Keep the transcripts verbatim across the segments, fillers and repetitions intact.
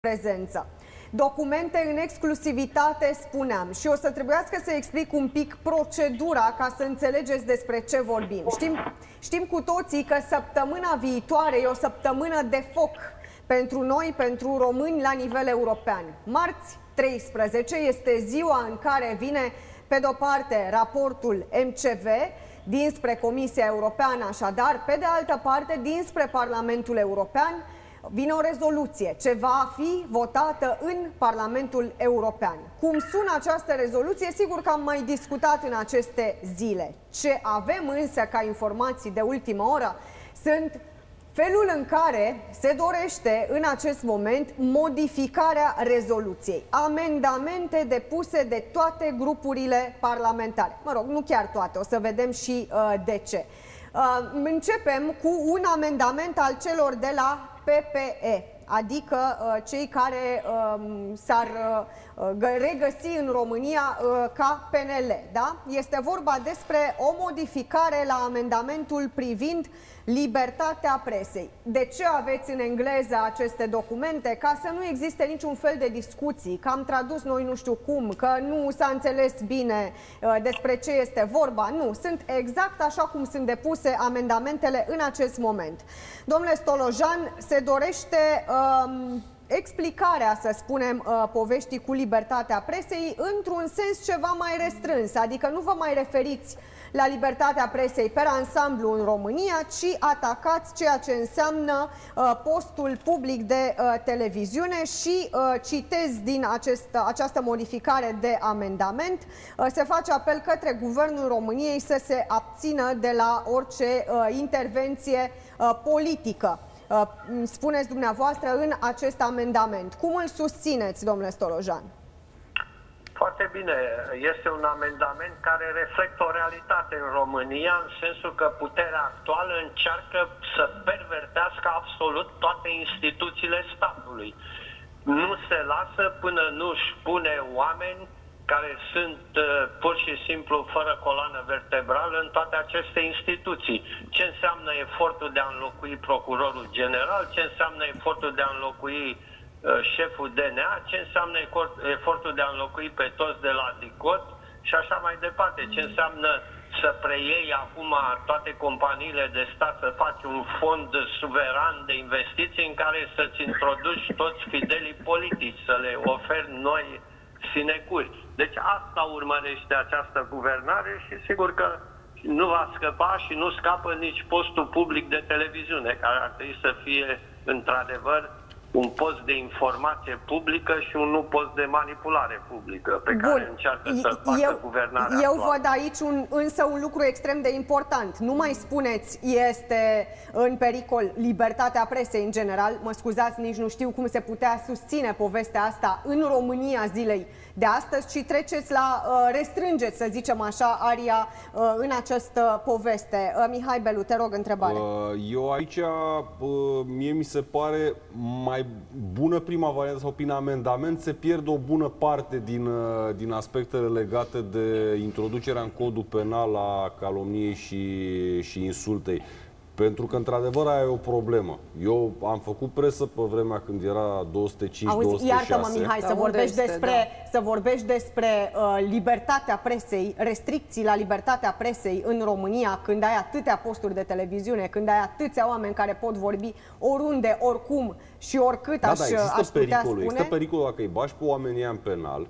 prezență. Documente în exclusivitate, spuneam, și o să trebuiască să explic un pic procedura ca să înțelegeți despre ce vorbim. Știm, știm cu toții că săptămâna viitoare e o săptămână de foc pentru noi, pentru români la nivel european. Marți treisprezece este ziua în care vine, pe de-o parte, raportul M C V dinspre Comisia Europeană, așadar, pe de altă parte, dinspre Parlamentul European, vine o rezoluție ce va fi votată în Parlamentul European. Cum sună această rezoluție? Sigur că am mai discutat în aceste zile. Ce avem însă ca informații de ultimă oră sunt felul în care se dorește în acest moment modificarea rezoluției. Amendamente depuse de toate grupurile parlamentare. Mă rog, nu chiar toate, o să vedem și uh, de ce. Uh, începem cu un amendament al celor de la P P E, adică uh, cei care uh, s-ar uh, regăsi în România uh, ca P N L. Da? Este vorba despre o modificare la amendamentul privind libertatea presei. De ce aveți în engleză aceste documente? Ca să nu existe niciun fel de discuții, că am tradus noi nu știu cum, că nu s-a înțeles bine uh, despre ce este vorba. Nu, sunt exact așa cum sunt depuse amendamentele în acest moment. Domnule Stolojan, se dorește um, explicarea, să spunem, uh, poveștii cu libertatea presei într-un sens ceva mai restrâns, adică nu vă mai referiți la libertatea presei per ansamblu în România, ci atacați ceea ce înseamnă uh, postul public de uh, televiziune și uh, citez din acest, această modificare de amendament. Uh, se face apel către Guvernul României să se abțină de la orice uh, intervenție uh, politică. Uh, spuneți dumneavoastră în acest amendament. Cum îl susțineți, domnule Stolojan? Foarte bine. Este un amendament care reflectă o realitate în România, în sensul că puterea actuală încearcă să pervertească absolut toate instituțiile statului. Nu se lasă până nu își pune oameni care sunt uh, pur și simplu fără coloană vertebrală în toate aceste instituții. Ce înseamnă efortul de a înlocui procurorul general, ce înseamnă efortul de a înlocui șeful D N A, ce înseamnă efortul de a înlocui pe toți de la DICOT și așa mai departe. Ce înseamnă să preiei acum toate companiile de stat, să faci un fond suveran de investiții în care să-ți introduci toți fidelii politici, să le oferi noi sinecuri. Deci asta urmărește această guvernare și sigur că nu va scăpa și nu scapă nici postul public de televiziune, care ar trebui să fie într-adevăr un post de informație publică și un nu post de manipulare publică pe Bun. care încearcă să facă eu, guvernarea Eu actuală. văd aici un, însă un lucru extrem de important. Nu mai spuneți este în pericol libertatea presei în general. Mă scuzați, nici nu știu cum se putea susține povestea asta în România zilei de astăzi, ci treceți la uh, restrângeți, să zicem așa, aria uh, în această poveste. Uh, Mihai Belu, te rog, întrebare. Uh, eu aici, uh, mie mi se pare mai bună prima variantă, sau prin amendament se pierde o bună parte din, uh, din aspectele legate de introducerea în codul penal a calomniei și, și insultei. Pentru că, într-adevăr, aia e o problemă. Eu am făcut presă pe vremea când era două sute cinci două sute șase. Iartă-mă, Mihai, să vorbești despre, da. să vorbești despre uh, libertatea presei, restricții la libertatea presei în România, când ai atâtea posturi de televiziune, când ai atâția oameni care pot vorbi oriunde, oricum și oricât, da, aș, da, există aș putea pericolul, spune. Există pericolul dacă îi bași pe oamenii în penal.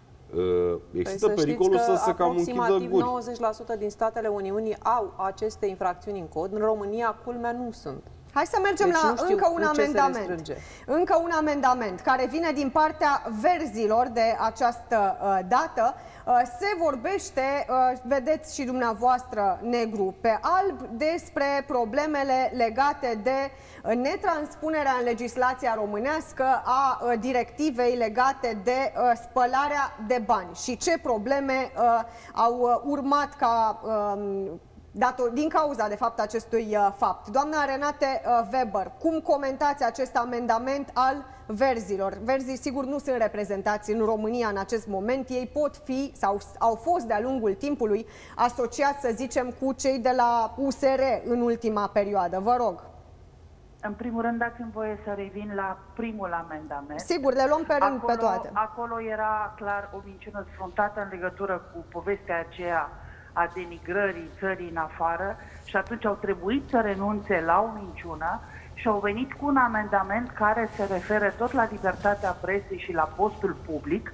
Există păi pericolul să, să se cam închidă guri. Aproximativ nouăzeci la sută din statele Uniunii au aceste infracțiuni în cod. În România, culmea, nu sunt. Hai să mergem deci la încă un amendament. Încă un amendament care vine din partea verzilor de această uh, dată. Uh, se vorbește, uh, vedeți și dumneavoastră negru pe alb, despre problemele legate de uh, netranspunerea în legislația românească a uh, directivei legate de uh, spălarea de bani și ce probleme uh, au uh, urmat ca uh, din cauza, de fapt, acestui uh, fapt. Doamna Renate uh, Weber, cum comentați acest amendament al verzilor? Verzii, sigur, nu sunt reprezentați în România în acest moment. Ei pot fi, sau au fost de-a lungul timpului, asociați, să zicem, cu cei de la U S R în ultima perioadă. Vă rog. În primul rând, dați-mi voie să revin la primul amendament. Sigur, le luăm pe rând acolo, pe toate. Acolo era clar o minciună sfruntată în legătură cu povestea aceea a denigrării țării în afară și atunci au trebuit să renunțe la o minciună și au venit cu un amendament care se referă tot la libertatea presei și la postul public.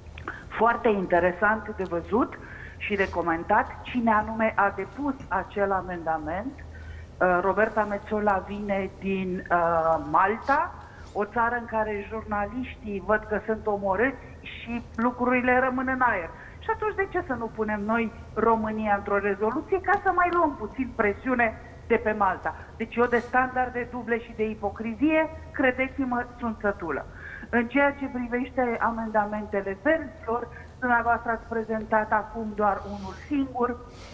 Foarte interesant de văzut și de comentat cine anume a depus acel amendament. Roberta Metsola vine din uh, Malta, o țară în care jurnaliștii văd că sunt omorâți și lucrurile rămân în aer. Și atunci de ce să nu punem noi România într-o rezoluție ca să mai luăm puțin presiune de pe Malta? Deci eu de standarde duble și de ipocrizie, credeți-mă, sunt sătulă. În ceea ce privește amendamentele verzilor, dumneavoastră ați prezentat acum doar unul singur.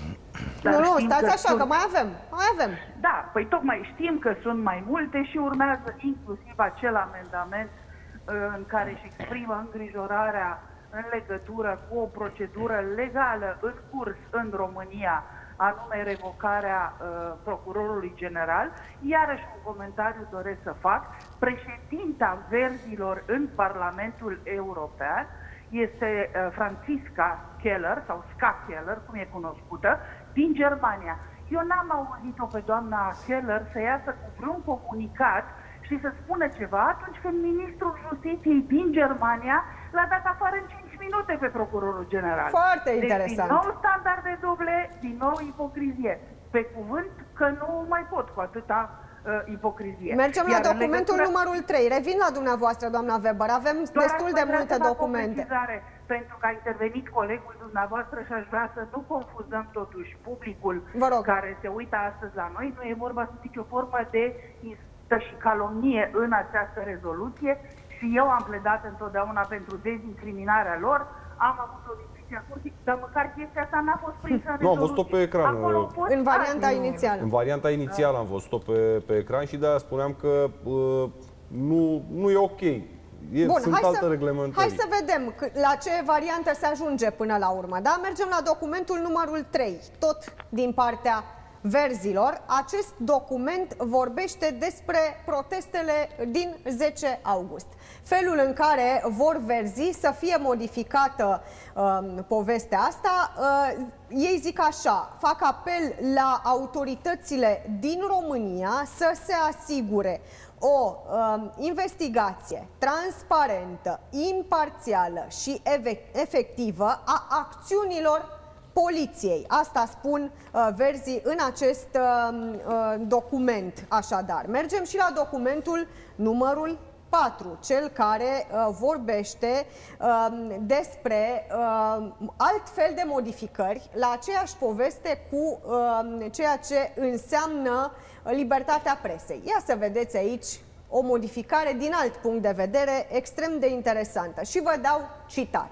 Nu, nu, stați că așa, sunt... că mai avem, mai avem. Da, păi tocmai știm că sunt mai multe și urmează inclusiv acel amendament în care își exprimă îngrijorarea în legătură cu o procedură legală în curs în România, anume revocarea uh, procurorului general. Iarăși un comentariu doresc să fac. Președinta Verzilor în Parlamentul European este uh, Franziska Keller, sau Ska Keller, cum e cunoscută, din Germania. Eu n-am auzit-o pe doamna Keller să iasă cu vreun comunicat și să spună ceva atunci când ministrul Justiției din Germania l-a dat afară în cinci minute pe procurorul general. Foarte deci, interesant. din nou standarde duble, din nou ipocrizie. Pe cuvânt că nu mai pot cu atâta uh, ipocrizie. Mergem Iar la documentul legătură... numărul trei. Revin la dumneavoastră, doamna Weber. Avem Doar destul de multe documente. Pentru că a intervenit colegul dumneavoastră și aș vrea să nu confuzăm totuși publicul care se uită astăzi la noi. Nu e vorba să nicio formă de insultă și calomnie în această rezoluție și eu am pledat întotdeauna pentru dezincriminarea lor. Am avut o discuție a curții, dar măcar chestia asta n-a fost prinsă în rezoluție. Nu, am văzut-o pe ecran. În varianta inițială. În varianta inițială am văzut-o pe, pe ecran și de-aia spuneam că uh, nu, nu e ok. E, Bun, sunt hai alte să, reglementări. hai să vedem la ce variantă se ajunge până la urmă. Da? Mergem la documentul numărul trei, tot din partea Verzilor. Acest document vorbește despre protestele din zece august. Felul în care vor Verzii să fie modificată uh, povestea asta, uh, ei zic așa: fac apel la autoritățile din România să se asigure o uh, investigație transparentă, imparțială și efectivă a acțiunilor poliției. Asta spun uh, Verzii în acest uh, uh, document. Așadar, mergem și la documentul numărul patru, cel care uh, vorbește uh, despre uh, alt fel de modificări la aceeași poveste cu uh, ceea ce înseamnă libertatea presei. Ia să vedeți aici o modificare din alt punct de vedere extrem de interesantă și vă dau citat.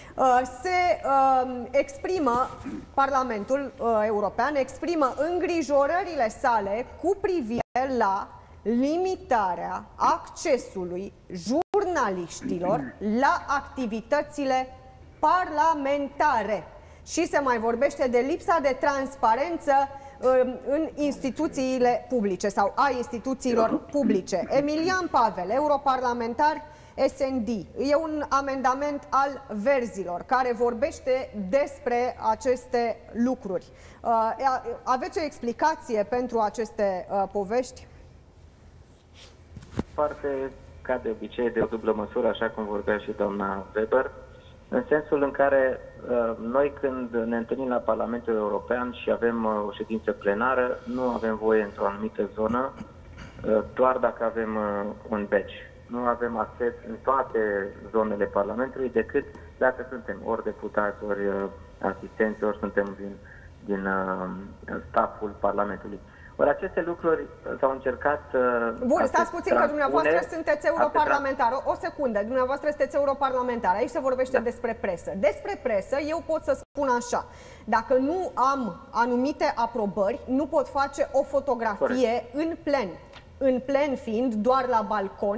Se uh, exprimă, Parlamentul uh, European exprimă îngrijorările sale cu privire la limitarea accesului jurnaliștilor la activitățile parlamentare. Și se mai vorbește de lipsa de transparență uh, în instituțiile publice sau a instituțiilor publice. Emilian Pavel, europarlamentar S N D. E un amendament al Verzilor care vorbește despre aceste lucruri. Aveți o explicație pentru aceste povești? Foarte, ca de obicei, de o dublă măsură, așa cum vorbea și doamna Weber, în sensul în care noi, când ne întâlnim la Parlamentul European și avem o ședință plenară, nu avem voie într-o anumită zonă, doar dacă avem un badge. Nu avem acces în toate zonele Parlamentului decât dacă suntem ori deputați, ori asistenți, ori suntem din, din uh, stafful Parlamentului. Ori aceste lucruri s-au încercat... Uh, Bun, stați puțin că dumneavoastră sunteți europarlamentar. O, o secundă, dumneavoastră sunteți europarlamentar. Aici se vorbește da. despre presă. Despre presă eu pot să spun așa: dacă nu am anumite aprobări, nu pot face o fotografie Corect. în plen. În plen fiind, doar la balcon,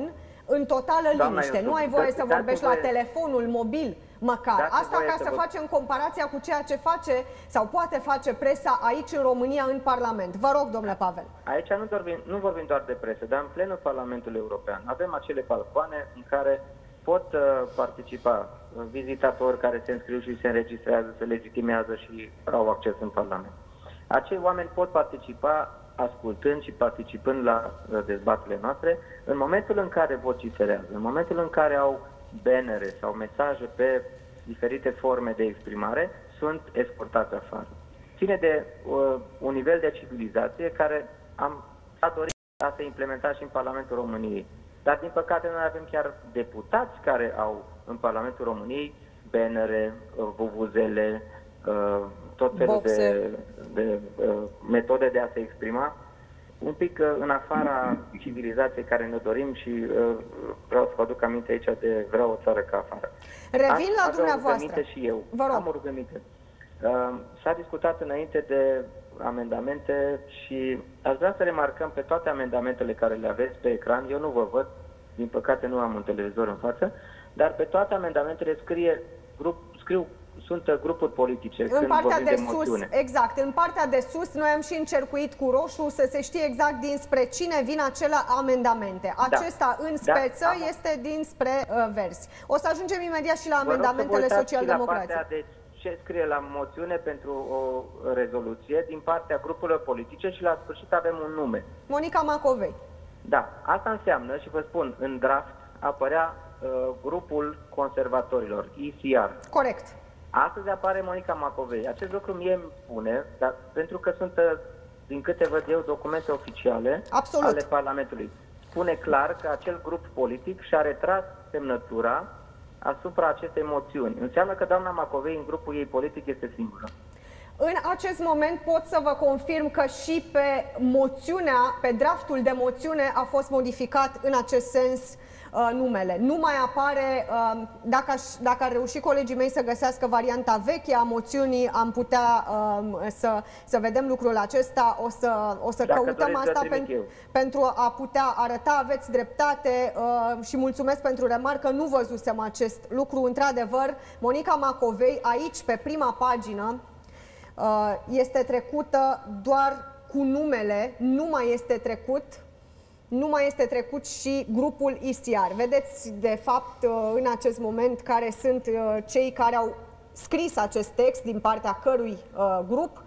în totală Doamna liniște. Iosif, Nu ai voie să vorbești la voie... telefonul mobil, măcar. Dați Asta ca să vă... facem comparația cu ceea ce face sau poate face presa aici în România, în Parlament. Vă rog, domnule Pavel. Aici nu vorbim, nu vorbim doar de presă, dar în plenul Parlamentului European avem acele balcoane în care pot uh, participa vizitatori care se înscriu și se înregistrează, se legitimează și au acces în Parlament. Acei oameni pot participa ascultând și participând la uh, dezbaterile noastre în momentul în care vociferați, în momentul în care au bannere sau mesaje pe diferite forme de exprimare, sunt exportați afară. Ține de uh, un nivel de civilizație care am a dorit a se implementa și în Parlamentul României. Dar, din păcate, noi avem chiar deputați care au în Parlamentul României bannere, vuvuzele, uh, tot felul de, de uh, metode de a se exprima, un pic uh, în afara civilizației care ne dorim și uh, vreau să vă aduc aminte aici de vreau o țară ca afară. Revin la dumneavoastră. Și eu. Vă rog. Am o rugăminte. Uh, S-a discutat înainte de amendamente și aș vrea să remarcăm pe toate amendamentele care le aveți pe ecran. Eu nu vă văd, din păcate nu am un televizor în față, dar pe toate amendamentele scrie grup, scriu sunt grupuri politice. În partea de, de sus, moțiune. exact, în partea de sus noi am și încercuit cu roșu să se știe exact dinspre cine vin acele amendamente. Acesta da. în speță da, este dinspre uh, verzi. O să ajungem imediat și la amendamentele social-democrației. De ce scrie la moțiune pentru o rezoluție din partea grupurilor politice și la sfârșit avem un nume. Monica Macovei. Da, asta înseamnă, și vă spun, în draft apărea uh, grupul conservatorilor, E C R. Corect. Astăzi apare Monica Macovei. Acest lucru mie îmi spune, dar pentru că sunt, din câte văd eu, documente oficiale Absolut. ale Parlamentului. Spune clar că acel grup politic și-a retras semnătura asupra acestei moțiuni. Înseamnă că doamna Macovei în grupul ei politic este singură. În acest moment pot să vă confirm că și pe moțiunea, pe draftul de moțiune a fost modificat în acest sens uh, numele. Nu mai apare, uh, dacă, aș, dacă ar reuși colegii mei să găsească varianta veche a moțiunii, am putea uh, să, să vedem lucrul acesta. O să, o să căutăm asta pentru, pentru a putea arăta, aveți dreptate uh, și mulțumesc pentru remarcă, nu văzusem acest lucru. Într-adevăr, Monica Macovei, aici, pe prima pagină, este trecută doar cu numele, nu mai este trecut, nu mai este trecut și grupul I C R. Vedeți, de fapt, în acest moment, care sunt cei care au scris acest text, din partea cărui grup.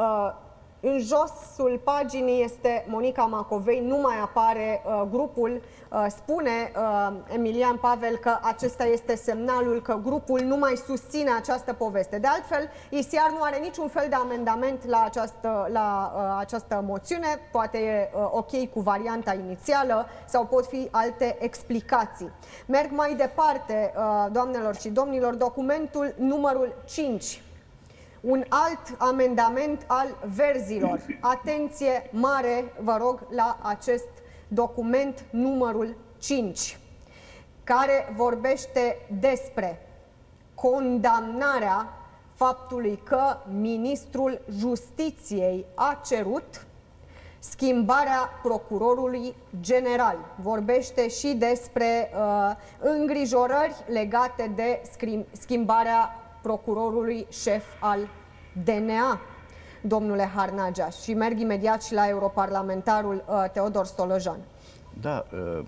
În josul paginii este Monica Macovei, nu mai apare uh, grupul. Uh, spune uh, Emilian Pavel că acesta este semnalul că grupul nu mai susține această poveste. De altfel, I C R nu are niciun fel de amendament la această, la, uh, această moțiune. Poate e uh, ok cu varianta inițială sau pot fi alte explicații. Merg mai departe, uh, doamnelor și domnilor, documentul numărul cinci. Un alt amendament al verzilor. Atenție mare, vă rog, la acest document numărul cinci, care vorbește despre condamnarea faptului că ministrul Justiției a cerut schimbarea procurorului general. Vorbește și despre uh, îngrijorări legate de schimbarea procurorului șef al D N A, domnule Harnagea. Și merg imediat și la europarlamentarul uh, Teodor Stolojan. Da, uh,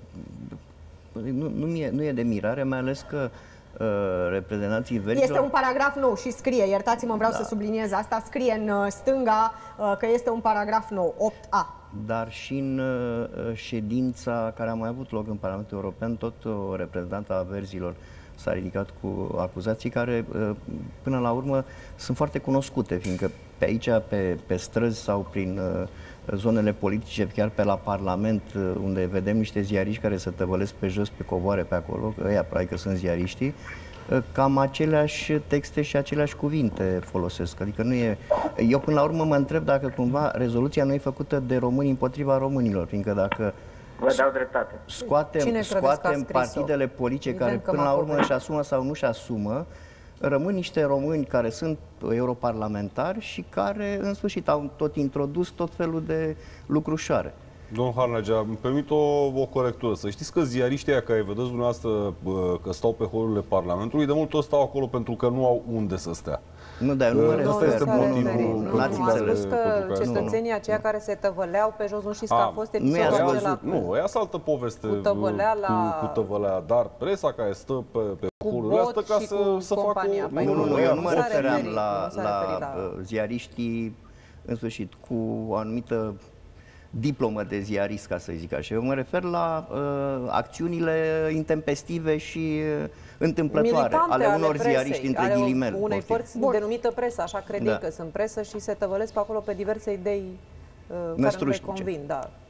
nu, nu, e, nu e de mirare, mai ales că uh, reprezentanții verzilor... Este un paragraf nou și scrie, iertați-mă, vreau da. să subliniez asta, scrie în uh, stânga uh, că este un paragraf nou, opt A. Dar și în uh, ședința care a mai avut loc în Parlamentul European, tot o reprezentantă a verzilor s-a ridicat cu acuzații care, până la urmă, sunt foarte cunoscute, fiindcă pe aici, pe, pe străzi sau prin zonele politice, chiar pe la Parlament, unde vedem niște ziariști care se tăvălesc pe jos, pe covoare pe acolo, că ăia probabil că sunt ziariștii, cam aceleași texte și aceleași cuvinte folosesc. Adică nu e... Eu, până la urmă, mă întreb dacă cumva rezoluția nu e făcută de români împotriva românilor, fiindcă dacă Vă dau dreptate. Scoatem, scoatem partidele politice care până la urmă își asumă sau nu își asumă, rămân niște români care sunt europarlamentari și care în sfârșit au tot introdus tot felul de lucrușoare. Domnul Harnagea, îmi permit o, o corectură. Să știți că ziariștii aia care vedeți dumneavoastră că stau pe holurile Parlamentului, de multe ori stau acolo pentru că nu au unde să stea. Nu, dar nu mă refer. N-ați spus că cetățenii aceia care se tăvăleau pe jos, nu știți că a fost episodul acela. Nu, e altă poveste cu tăvăleala, cu tăvălea, dar presa care stă pe, pe holurile astea ca să, să facă... Nu, nu, nu, eu nu mă refeream la, la ziariștii, în sfârșit, cu o anumită diplomă de ziarist, ca să zic așa. Eu mă refer la uh, acțiunile intempestive și uh, întâmplătoare militante ale unor presei, ziariști între ale ghilimele. unei părți denumită presă, așa cred da. că sunt presă și se tăvălesc pe acolo pe diverse idei uh, care nu le convin. Da.